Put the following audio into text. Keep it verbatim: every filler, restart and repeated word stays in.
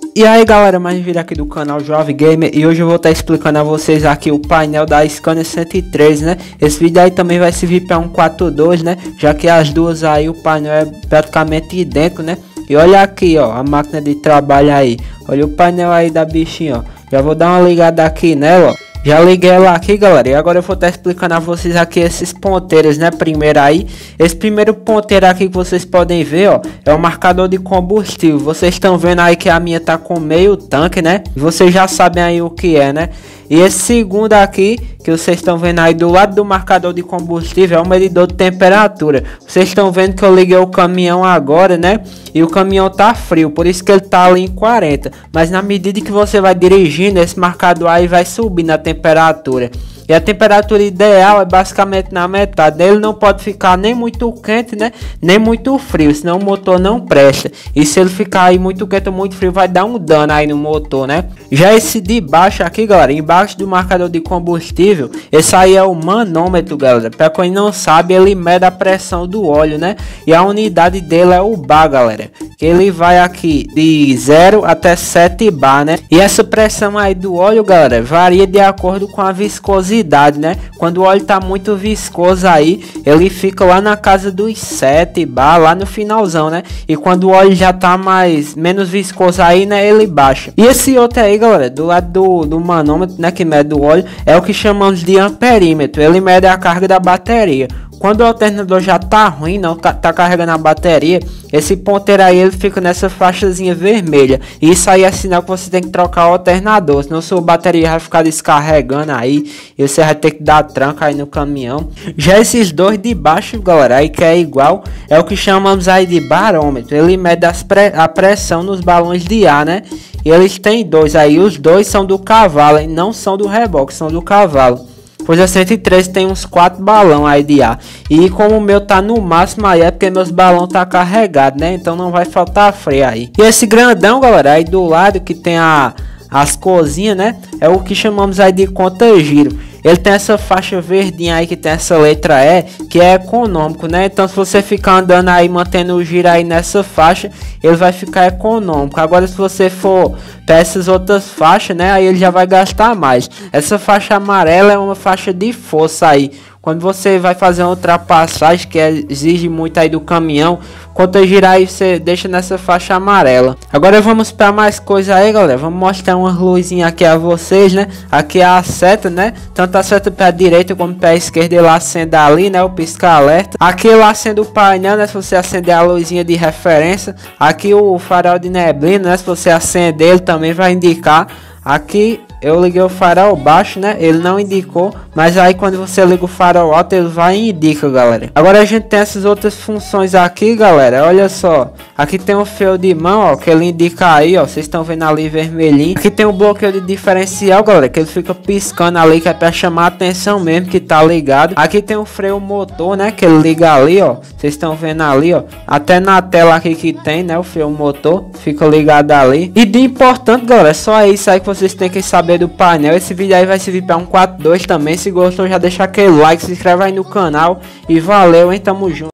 E aí galera, mais um vídeo aqui do canal Jovem Gamer. E hoje eu vou estar explicando a vocês aqui o painel da Scania cento e três, né? Esse vídeo aí também vai servir para um quatro dois, né? Já que as duas aí o painel é praticamente idêntico, né? E olha aqui, ó, a máquina de trabalho aí. Olha o painel aí da bichinha, ó. Já vou dar uma ligada aqui nela, ó. Já liguei ela aqui, galera, e agora eu vou estar explicando a vocês aqui esses ponteiros, né? Primeiro aí, esse primeiro ponteiro aqui que vocês podem ver, ó, é o marcador de combustível. Vocês estão vendo aí que a minha tá com meio tanque, né? E vocês já sabem aí o que é, né? E esse segundo aqui, que vocês estão vendo aí do lado do marcador de combustível, é o medidor de temperatura. Vocês estão vendo que eu liguei o caminhão agora, né? E o caminhão tá frio, por isso que ele tá ali em quarenta. Mas na medida que você vai dirigindo, esse marcador aí vai subir na temperatura. E a temperatura ideal é basicamente na metade. Ele não pode ficar nem muito quente, né? Nem muito frio, senão o motor não presta. E se ele ficar aí muito quente ou muito frio, vai dar um dano aí no motor, né? Já esse de baixo aqui, galera, embaixo do marcador de combustível, esse aí é o manômetro, galera. Para quem não sabe, ele mede a pressão do óleo, né? E a unidade dele é o bar, galera. Que ele vai aqui de zero até sete bar, né? E essa pressão aí do óleo, galera, varia de acordo com a viscosidade, né? Quando o óleo tá muito viscoso aí, ele fica lá na casa dos sete bar, lá no finalzão, né? E quando o óleo já tá mais menos viscoso aí, né, ele baixa. E esse outro aí, galera, do lado do, do manômetro, né, que mede o óleo, é o que chamamos de amperímetro. Ele mede a carga da bateria. Quando o alternador já tá ruim, não tá carregando a bateria, esse ponteiro aí ele fica nessa faixazinha vermelha. E isso aí é sinal que você tem que trocar o alternador, senão sua bateria vai ficar descarregando aí e você vai ter que dar tranca aí no caminhão. Já esses dois de baixo, galera, aí que é igual, é o que chamamos aí de barômetro. Ele mede as pre a pressão nos balões de ar, né? E eles têm dois aí, os dois são do cavalo, e não são do reboque, são do cavalo. Pois a cento e três tem uns quatro balões aí de ar. E como o meu tá no máximo aí, é porque meus balões tá carregado, né? Então não vai faltar freio aí. E esse grandão, galera, aí do lado que tem a, as cozinhas, né? É o que chamamos aí de conta-giro. Ele tem essa faixa verdinha aí que tem essa letra E, que é econômico, né? Então se você ficar andando aí, mantendo o giro aí nessa faixa, ele vai ficar econômico. Agora se você for para essas outras faixas, né, aí ele já vai gastar mais. Essa faixa amarela é uma faixa de força aí. Quando você vai fazer uma ultrapassagem que exige muito aí do caminhão, quando girar aí você deixa nessa faixa amarela. Agora vamos para mais coisa aí, galera. Vamos mostrar uma luzinha aqui a vocês, né? Aqui é a seta, né? Tanto a seta para a direita como para a esquerda, ele acende ali, né? O pisca-alerta. Aqui ele acende o painel, né? Se você acender a luzinha de referência. Aqui o farol de neblina, né? Se você acender, ele também vai indicar. Aqui eu liguei o farol baixo, né? Ele não indicou, mas aí quando você liga o farol alto, ele vai e indica, galera. Agora a gente tem essas outras funções aqui, galera. Olha só, aqui tem o freio de mão, ó, que ele indica aí, ó. Vocês estão vendo ali vermelhinho. Aqui tem o bloqueio de diferencial, galera, que ele fica piscando ali, que é para chamar a atenção mesmo que tá ligado. Aqui tem o freio motor, né? Que ele liga ali, ó. Vocês estão vendo ali, ó. Até na tela aqui que tem, né? O freio motor fica ligado ali. E de importante, galera, é só isso aí que vocês têm que saber do painel. Esse vídeo aí vai servir para um quatro dois também. Se gostou, já deixa aquele like, se inscreve aí no canal e valeu, hein, tamo junto.